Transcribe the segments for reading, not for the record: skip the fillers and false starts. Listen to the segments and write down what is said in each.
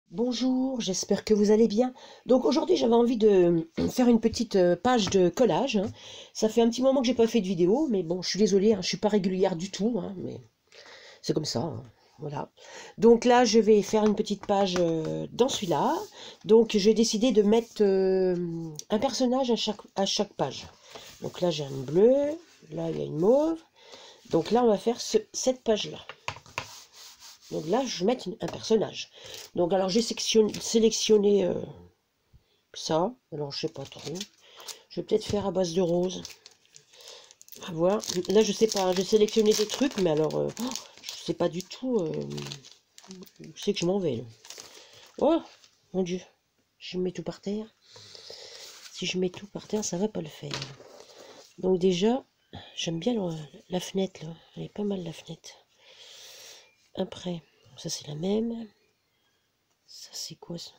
Bonjour, j'espère que vous allez bien. Donc aujourd'hui j'avais envie de faire une petite page de collage, hein. Ça fait un petit moment que j'ai pas fait de vidéo, mais bon, je suis désolée, hein, je suis pas régulière du tout, hein, mais c'est comme ça, hein. Voilà. Donc là je vais faire une petite page dans celui-là. Donc j'ai décidé de mettre un personnage à chaque page. Donc là j'ai une bleue, là il y a une mauve. Donc là on va faire cette page-là. Donc là, je vais mettre un personnage. Donc alors j'ai sélectionné ça. Alors je sais pas trop. Je vais peut-être faire à base de rose. À voir. Là je sais pas. J'ai sélectionné des trucs, mais alors je sais pas du tout où c'est que je m'en vais là. Oh mon Dieu. Je mets tout par terre. Si je mets tout par terre, ça va pas le faire. Donc déjà, j'aime bien la fenêtre là. Elle est pas mal la fenêtre. Après, ça c'est la même. Ça c'est quoi ça?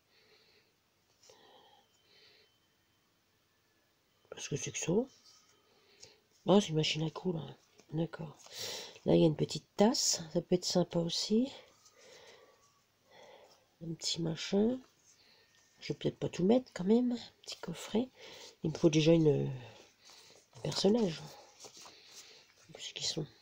Parce que c'est que ça. Ah, c'est une machine à coudre. D'accord. Là, il y a une petite tasse. Ça peut être sympa aussi. Un petit machin. Je vais peut-être pas tout mettre quand même. Un petit coffret. Il me faut déjà un personnage. Où est-ce qu'ils sont?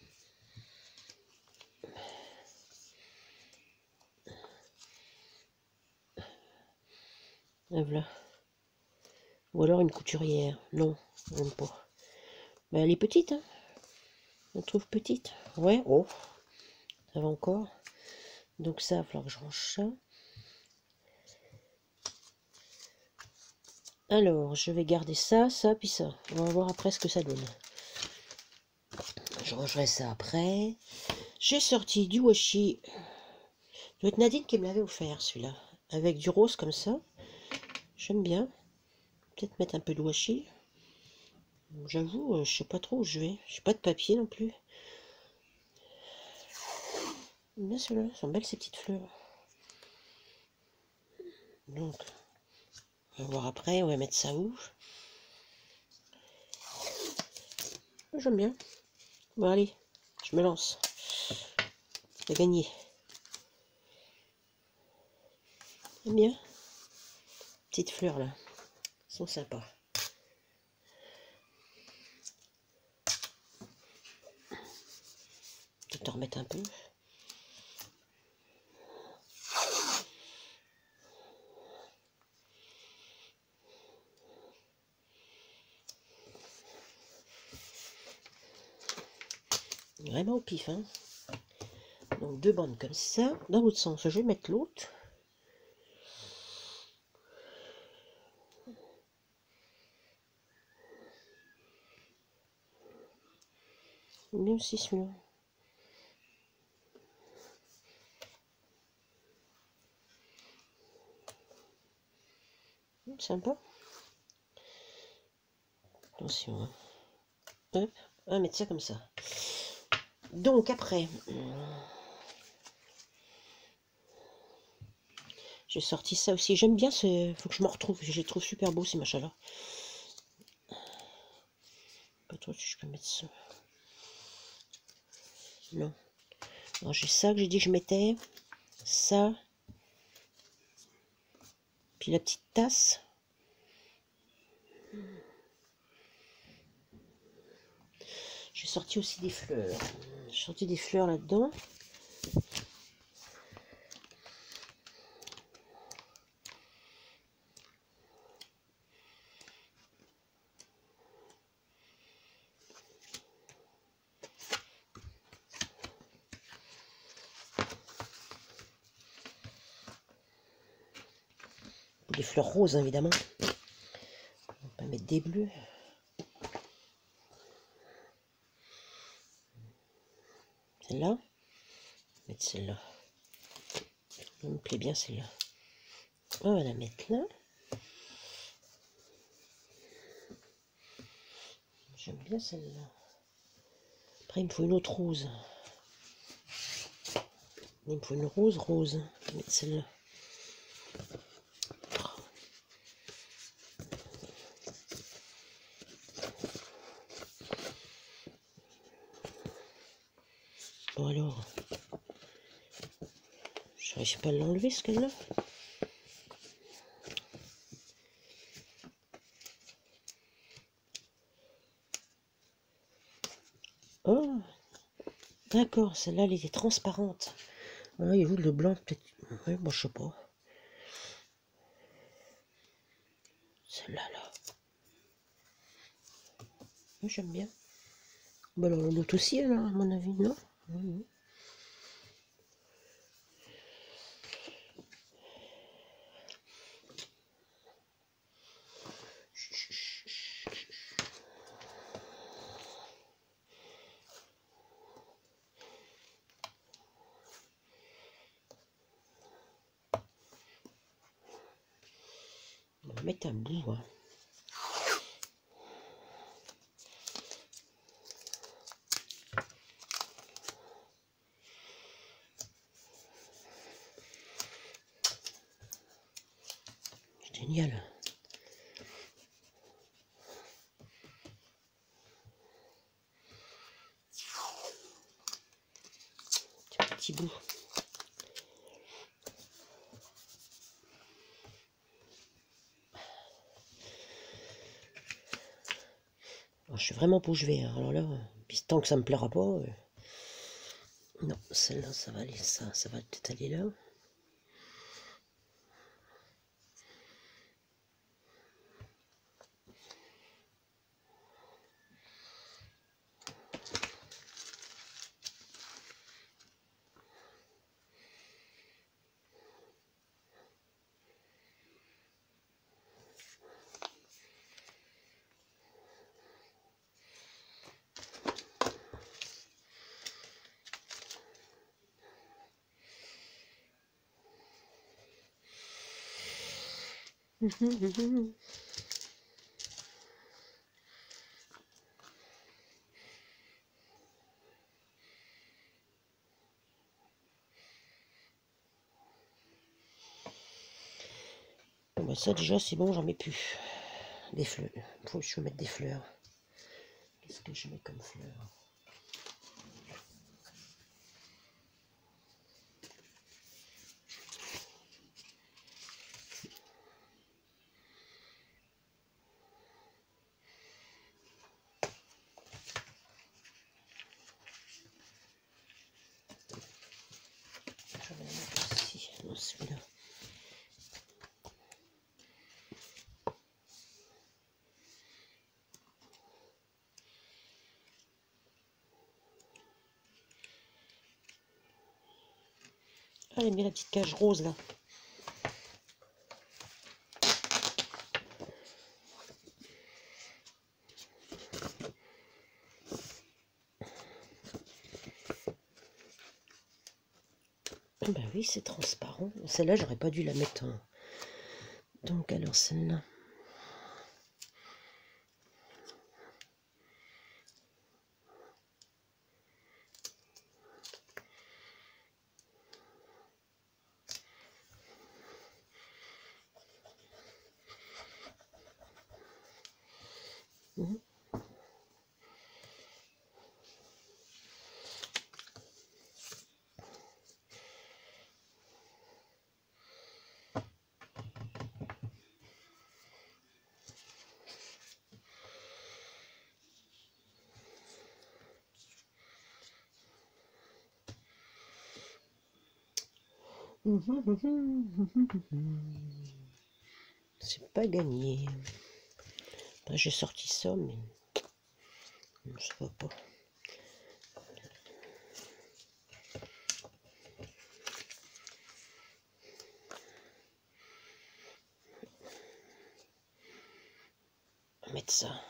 Ah, voilà. Ou alors une couturière. Non, même pas. Mais elle est petite, hein. On trouve petite. Ouais, oh. Ça va encore. Donc ça, il va falloir que je range ça. Alors, je vais garder ça, ça, puis ça. On va voir après ce que ça donne. Je rangerai ça après. J'ai sorti du washi. Ça doit être Nadine qui me l'avait offert, celui-là. Avec du rose comme ça. J'aime bien. Peut-être mettre un peu de washi. J'avoue, je sais pas trop où je vais. J'ai pas de papier non plus. J'aime bien ceux-là. Elles sont belles ces petites fleurs. Donc, on va voir après. On va mettre ça où? J'aime bien. Bon, allez. Je me lance. J'ai gagné. J'aime bien. Petites fleurs là. Elles sont sympas. Peut-être en remettre un peu. Vraiment au pif, hein. Donc deux bandes comme ça. Dans l'autre sens, je vais mettre l'autre. Bien aussi celui-là. Sympa. Attention, hein. Hop. On va mettre ça comme ça. Donc après, j'ai sorti ça aussi. J'aime bien ce. Faut que je me retrouve. Je les trouve super beaux ces machins-là. Pas trop si je peux mettre ça. Non. Alors j'ai ça que j'ai dit que je mettais. Ça. Puis la petite tasse. J'ai sorti aussi des fleurs. J'ai sorti des fleurs là-dedans. Des fleurs roses, évidemment. On va pas mettre des bleus. Celle-là. Mettre celle-là. Elle me plaît bien celle-là. On va la mettre là. J'aime bien celle-là. Après, il me faut une autre rose. Il me faut une rose rose. Je vais mettre celle-là. Bon alors, je je peux l'enlever ce qu'elle a. Oh, d'accord, celle-là, elle était transparente. Ah, et vous, le blanc, peut-être... Ouais, moi, je sais pas. Celle-là, là. Moi, j'aime bien. Bah, alors, l'autre aussi, alors, à mon avis, non? Mhm. On va mettre un bout, hein. Génial. Petit bout. Alors, je suis vraiment bouche bée, hein. Alors là, puis tant que ça me plaira pas... Non, celle-là, ça va aller, ça va peut-être aller là. Bon, bah, ça, déjà, c'est bon, j'en mets plus. Des fleurs. Faut que je mette des fleurs. Qu'est-ce que je mets comme fleurs? Je vais la mettre ici, dans celui-là. Allez, mets la petite cage rose là. Ah bah oui, c'est transparent. Celle-là, j'aurais pas dû la mettre en... Donc, alors, celle-là. Mhm. C'est pas gagné. Enfin, j'ai sorti ça, mais ça va pas. On va mettre ça.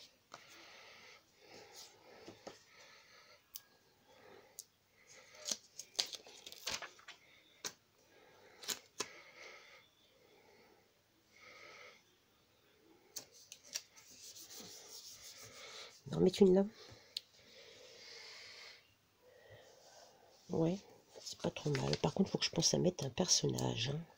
On va en mettre une là. Ouais, c'est pas trop mal. Par contre, il faut que je pense à mettre un personnage, hein.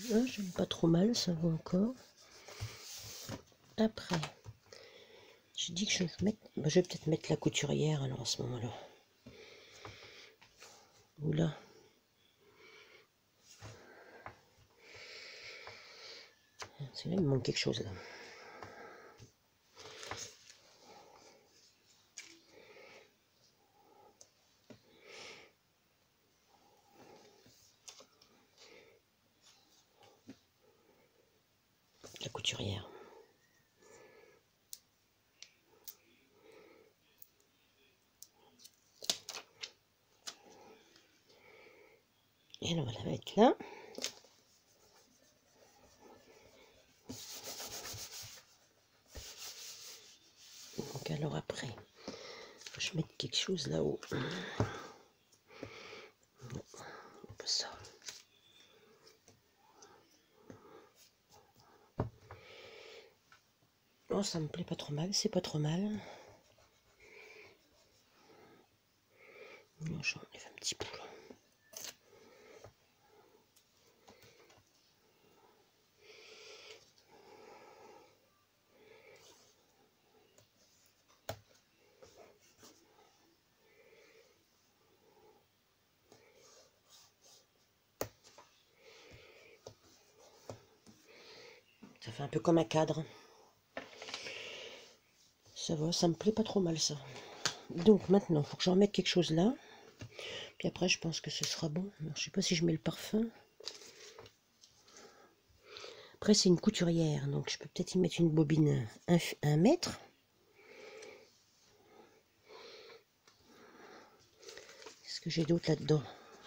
Ah, j'aime pas trop mal, ça va encore. Après, j'ai dit que je vais mettre... Bah, je vais peut-être mettre la couturière alors à ce moment-là. Oula. C'est là, il me manque quelque chose là. La couturière. Et on va la mettre là. Donc alors après, faut que je mette quelque chose là-haut. Ça. Oh, ça me plaît pas trop mal, c'est pas trop mal. J'enlève un petit peu. Ça fait un peu comme un cadre. Ça va, ça me plaît pas trop mal ça. Donc maintenant, il faut que j'en mette quelque chose là. Puis après, je pense que ce sera bon. Je sais pas si je mets le parfum. Après, c'est une couturière, donc je peux peut-être y mettre une bobine 1 mètre. Qu'est-ce que j'ai d'autre là-dedans?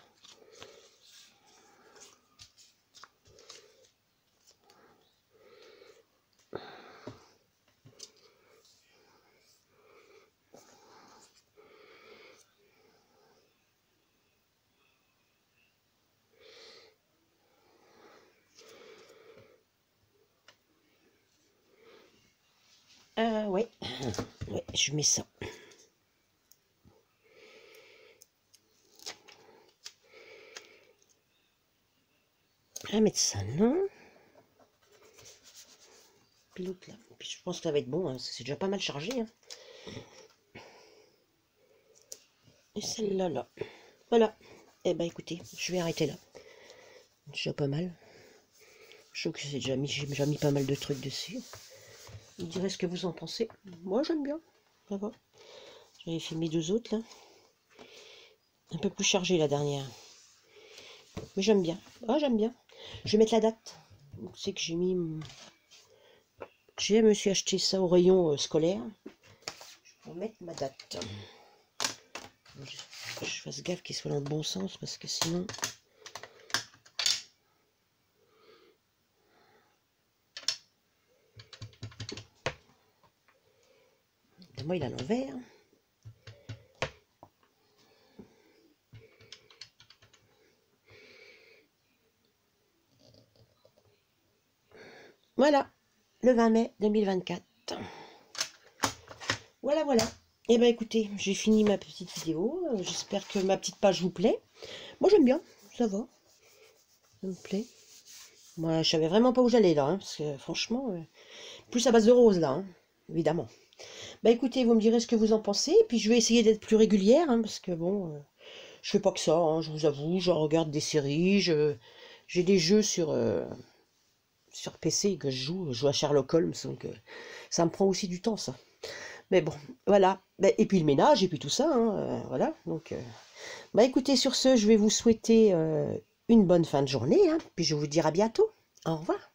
Ouais. Ouais, je mets ça. Je vais mettre ça, non. Puis l'autre là. Puis je pense que ça va être bon, hein. C'est déjà pas mal chargé. Hein. Et celle-là, là. Voilà. Eh ben écoutez, je vais arrêter là. Déjà pas mal. Je trouve que j'ai déjà mis pas mal de trucs dessus. Vous direz ce que vous en pensez. Moi j'aime bien. Ça va. J'avais fait mes 2 autres là. Un peu plus chargé la dernière. Mais j'aime bien. Ah j'aime bien. Je vais mettre la date. C'est que j'ai mis... Je me suis acheté ça au rayon scolaire. Je vais mettre ma date. Je fasse gaffe qu'il soit dans le bon sens parce que sinon... Moi il est à l'envers. Voilà, le 20 mai 2024. Voilà, voilà. Et ben écoutez, j'ai fini ma petite vidéo. J'espère que ma petite page vous plaît. Moi j'aime bien, ça va. Ça me plaît. Moi je savais vraiment pas où j'allais là, hein, parce que franchement, plus à base de rose là, hein, évidemment. Bah écoutez, vous me direz ce que vous en pensez. Et puis je vais essayer d'être plus régulière, hein, parce que bon, je fais pas que ça, hein, je vous avoue. Je regarde des séries, j'ai des jeux sur PC que je joue à Sherlock Holmes, donc ça me prend aussi du temps ça. Mais bon, voilà. Et puis le ménage, et puis tout ça, hein, voilà. Donc, bah écoutez, sur ce, je vais vous souhaiter une bonne fin de journée, hein, puis je vous dire à bientôt. Au revoir.